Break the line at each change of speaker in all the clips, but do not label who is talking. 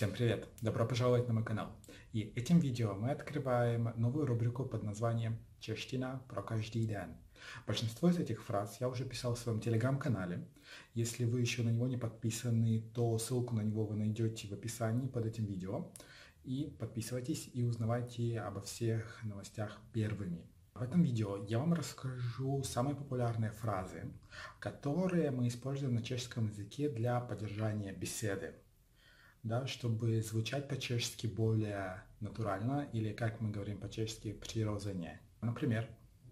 Всем привет! Добро пожаловать на мой канал. И этим видео мы открываем новую рубрику под названием «Чештина про каждый день». Большинство из этих фраз я уже писал в своем телеграм-канале. Если вы еще на него не подписаны, то ссылку на него вы найдете в описании под этим видео. И подписывайтесь и узнавайте обо всех новостях первыми. В этом видео я вам расскажу самые популярные фразы, которые мы используем на чешском языке для поддержания беседы. Да, чтобы звучать по-чешски более натурально, или, как мы говорим по-чешски, прироdzene. Например,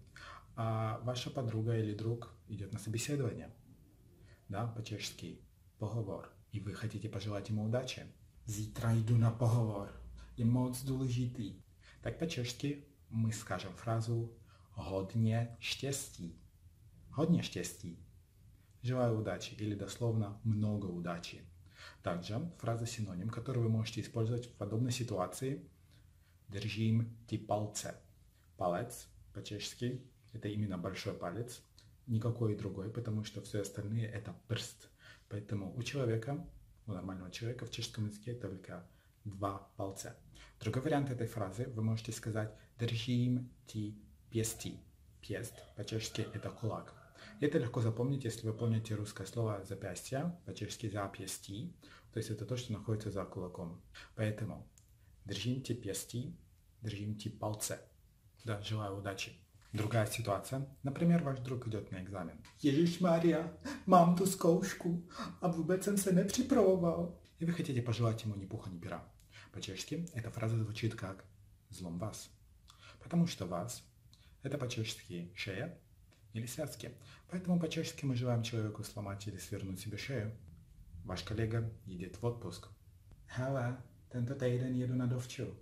ваша подруга или друг идет на собеседование, да, по-чешски поговор, и вы хотите пожелать ему удачи. Zítra jdu na pohovor, je moc důležitý. Так по-чешски мы скажем фразу hodně štěstí. Hodně štěstí. Желаю удачи, или дословно много удачи. Также фраза-синоним, которую вы можете использовать в подобной ситуации. Держим ти пальце. Палец по-чешски это именно большой палец, никакой другой, потому что все остальные это прст. Поэтому у человека, у нормального человека в чешском языке только два пальца. Другой вариант этой фразы вы можете сказать держим ти пести. Пест по-чешски это кулак. Это легко запомнить, если вы помните русское слово запястье, по-чешски запястье, то есть это то, что находится за кулаком. Поэтому держимте пести, держимте пальцы. Да, желаю удачи. Другая ситуация. Например, ваш друг идет на экзамен. Ježišmarja, mám tu zkoušku a vůbec jsem se nepřipravoval. И вы хотите пожелать ему ни пуха, ни пера. По-чешски эта фраза звучит как «злом вас». Потому что вас – это по-чешски «шея» или связки. Поэтому по-чешски мы желаем человеку сломать или свернуть себе шею. Ваш коллега едет в отпуск. Hele, tento týden jedu na dovču.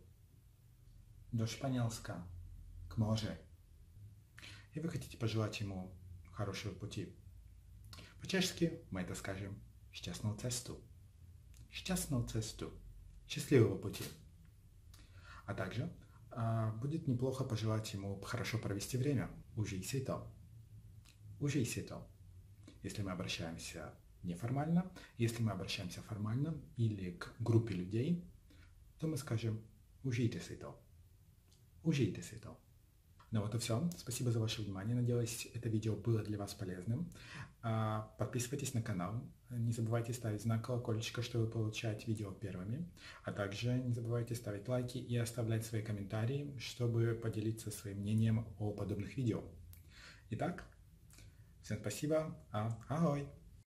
Do Španělska. К moři. И вы хотите пожелать ему хорошего пути. По-чешски мы это скажем «šťastnou cestu». «Šťastnou cestu». Счастливого пути. А также будет неплохо пожелать ему хорошо провести время. Užij si to. Užij si to. Если мы обращаемся неформально, если мы обращаемся формально или к группе людей, то мы скажем užijte si to. Užijte si to. Ну вот и все. Спасибо за ваше внимание. Надеюсь, это видео было для вас полезным. Подписывайтесь на канал. Не забывайте ставить знак колокольчика, чтобы получать видео первыми. А также не забывайте ставить лайки и оставлять свои комментарии, чтобы поделиться своим мнением о подобных видео. Итак, всем спасибо. Ahoj!